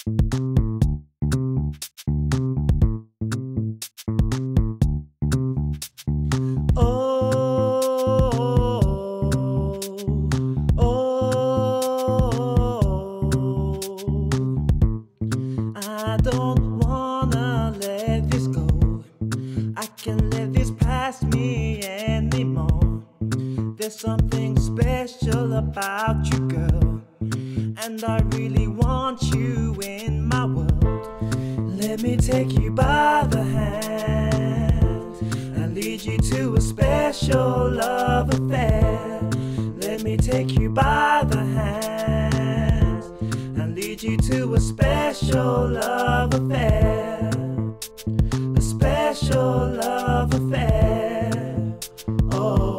I don't wanna let this go. I can't let this pass me anymore. There's something special about you, girl, and I really want you in my world. Let me take you by the hand and lead you to a special love affair. Let me take you by the hand and lead you to a special love affair. A special love affair. Oh.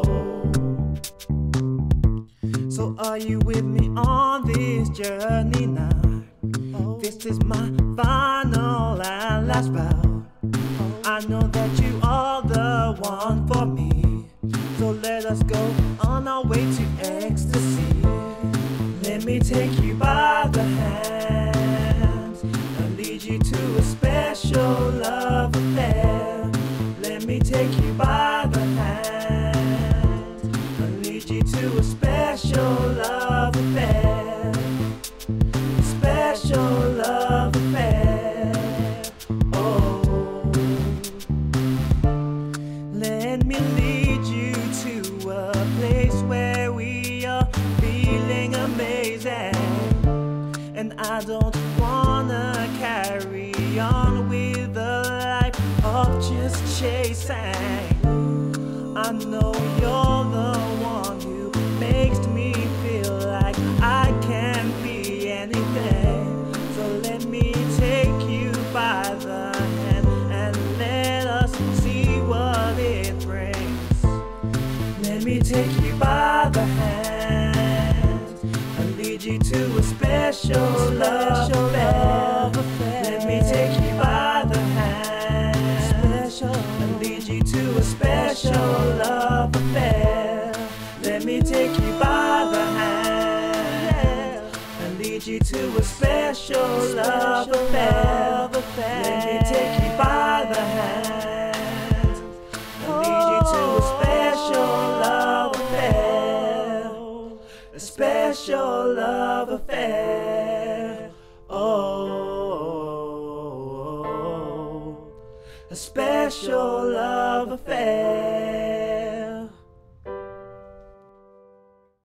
So are you with me on this journey now? This is my final and last bow. I know that you are the one for me. So let us go on our way to ecstasy. Let me take you by the hand and lead you to a special love affair. Let me take you by the hand and lead you to a special love affair. A special love affair. Oh, let me lead you to a place where we are feeling amazing. And I don't wanna carry on with a life of just chasing. I know you're the one who makes me feel like I can be anything. So let me take you by the hand and let us see what it brings. Let me take you by the hand and lead you to a special love affair. Let me take you by the hand and lead you to a special love affair. Let me take you by the hand and lead you to a special love affair. Let me take you by the hand and lead you to a special love affair. A special love affair. Oh, a special love affair.